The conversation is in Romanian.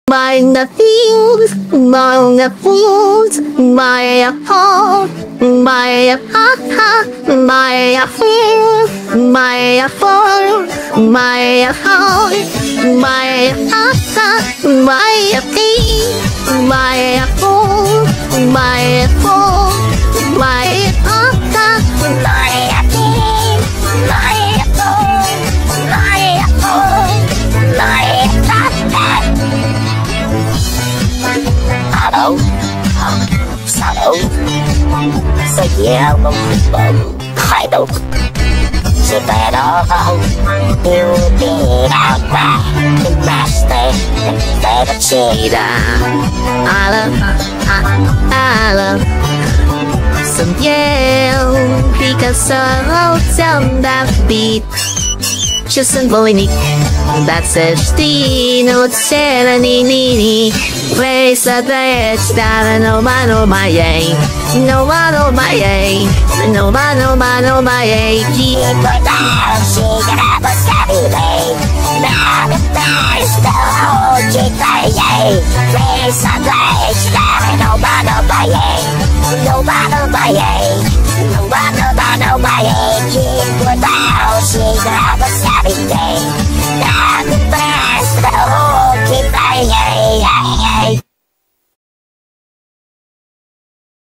My things, my foods, my heart, my heart, my fear, my phone, my heart, my heart, my thing, my phone, my phone, my heart, my thing, my phone, my phone, my heart. Hello, say yeah, I don't. Say better, you be out back, the master, better cheetah. I love, some yell, because so down that beat. Just symbolic, that's a no ceremony. Raise the edge down, no man, no my yay, no man, no my yay, no man, no man, no my yay. Keep her down, she can have a savvy day. Now the best, the whole chick, yay. Raise the edge down, no man, no my yay, no man, no my yay, no man, no my yay.